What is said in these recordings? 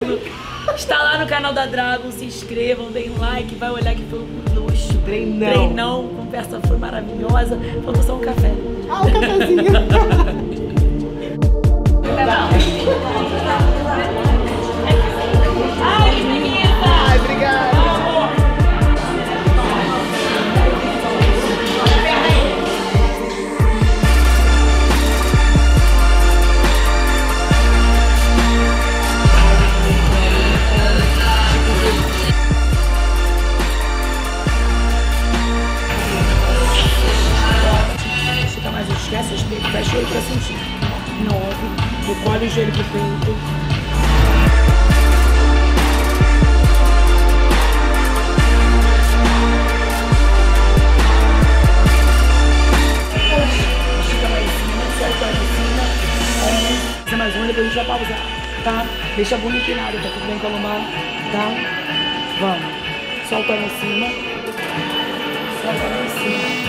Está lá no canal da Dragon, se inscrevam, deem um like, vai olhar que foi um luxo. Treinão, a conversa foi maravilhosa. Faltou só um café. Ah, um cafezinho. Ai, menina! Ai, obrigada. Esquece os peitos, fecha o olho pra sentir. 9, recolhe o joelho pro peito. Estica lá em cima, solta lá em cima. Fazer mais um, depois a gente vai pausar, tá? Deixa a bunda inclinada, tá tudo bem com a lombar, tá? Vamos. Solta lá em cima. Solta lá em cima.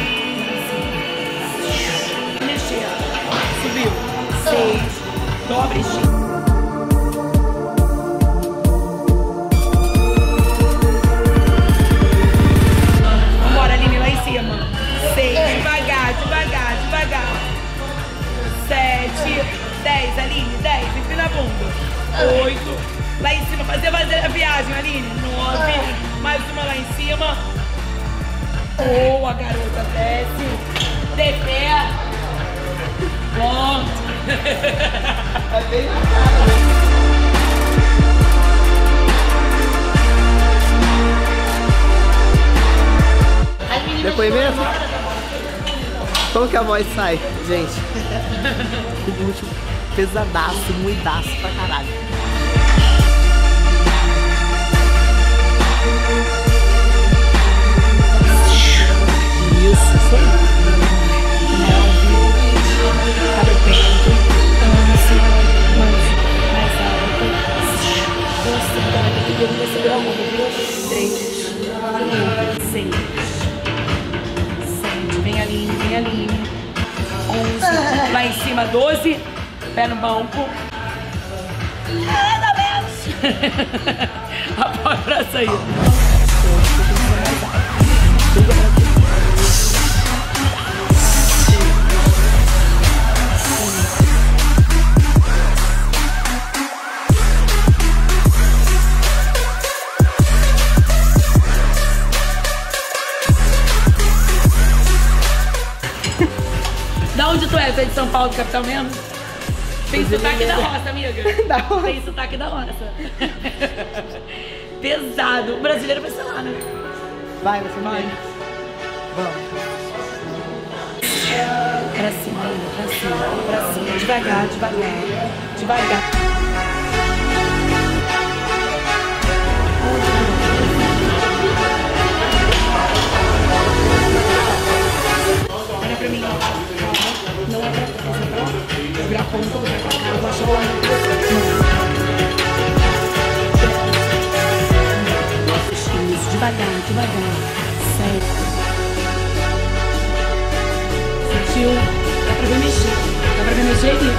Subiu. 6. Dobra e estica. Vambora, Aline, lá em cima. 6. Devagar, devagar, devagar. 7. 10, Aline. 10. Inclina a bunda. 8. Lá em cima. Fazer a viagem, Aline. 9. Mais uma lá em cima. Boa, garota. Desce. De pé. Pronto. É bem na cara. Depoimento? Como que a voz sai, gente? O glúteo pesadaço, muidaço pra caralho. Isso, isso aí. Abre o peito, mais alto, você segura a mão, viu? 3, 6, 7, vem a linha, 11, lá em cima 12, pé no banco, ainda menos, apoia o braço aí. Da onde tu é? Tu é de São Paulo, capital mesmo? Tem sotaque da roça, amiga. Tem sotaque da roça. Pesado. O brasileiro vai ser lá, né? Vai, você vai. Vamos. Pra cima, pra cima, pra cima. Devagar, devagar. Devagar. Olha pra mim, ó. Não é pra cá, é pra lá. Virar a ponta, vai pra cá, abaixa a bola. Isso, devagar, devagar. 7. Sentiu? Dá pra ver mexer. Dá pra ver mexer aqui.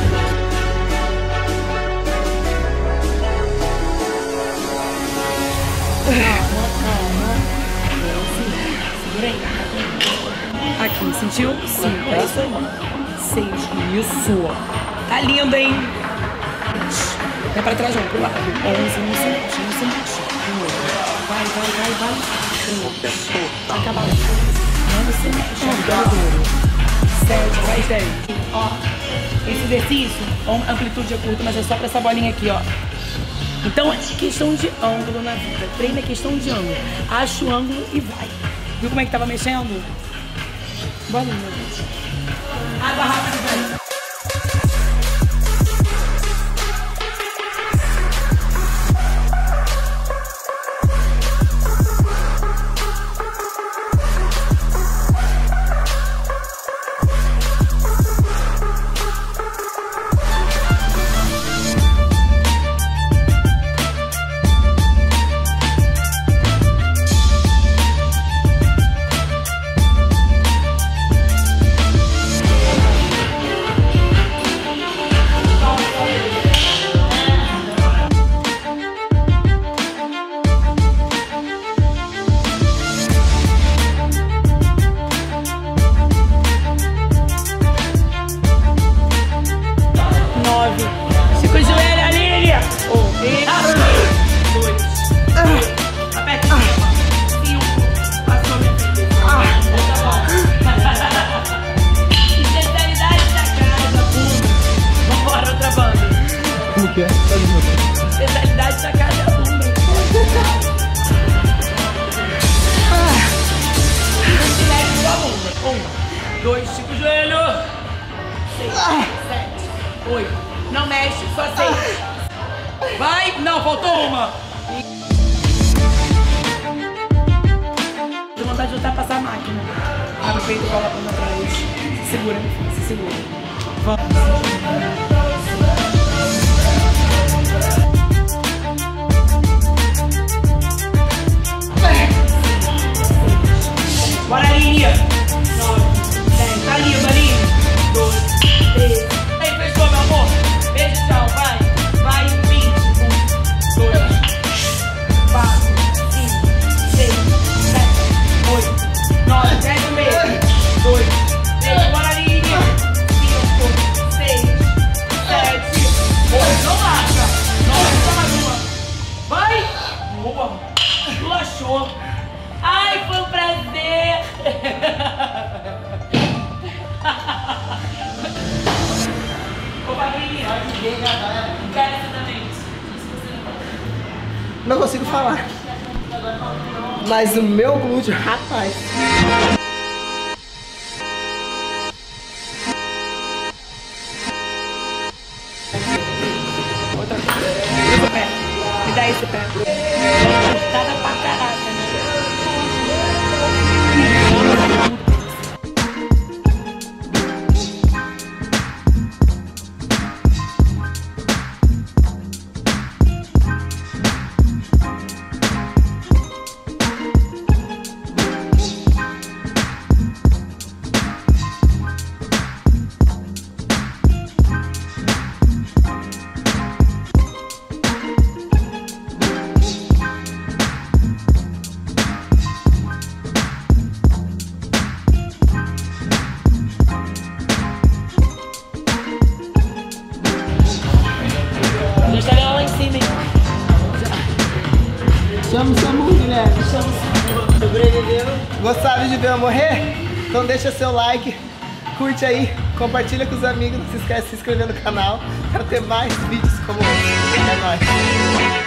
Calma, calma. Segura aí. Aqui, sentiu? 5, é isso aí. 6, isso. Tá lindo, hein? Vai pra trás, vamos pro lado. 11, não se mexe. Vai, vai, vai, vai. Vai acabar. Não se mexe. 7, mais 10. Ó, esse exercício, a amplitude é curta, mas é só pra essa bolinha aqui, ó. Então, é questão de ângulo na vida. Treino é questão de ângulo. Acha o ângulo e vai. Viu como é que tava mexendo? Bolinha, gente. Água rápida, velho. 2, estica o joelho. 6, 7, 8. Não mexe, só 6. Vai. Não, faltou uma. Tô com vontade de ultrapassar a máquina. Abre o peito e coloca pra trás. Se segura, se segura. Vamos. Bora, Aline. 9, 10. Tá lindo, Aline. 2, 3. Aí, fechou, meu amor. Beijo, tchau. Vai. Vai, 20. 1, 2, 4, 5, 6, 7, 8, 9, 10 no meio. 2, 3. Bora, Aline. 5, 6, 7, 8. Não marcha. 9, só mais uma. Vai. Boa. Relaxou. Ai, foi um prazer! Ô, Fabrinha, encarecidamente. Não consigo falar. Mas o meu glúteo, rapaz. Outra coisa. Esse pé. Me dá esse pé. Cortada pra caraca, né? Chama o SAMU, Guilherme. Chama o SAMU. Sobreviveu. Gostaram de ver eu morrer? Então deixa seu like, curte aí, compartilha com os amigos, não se esquece de se inscrever no canal para ter mais vídeos como esse. É nóis.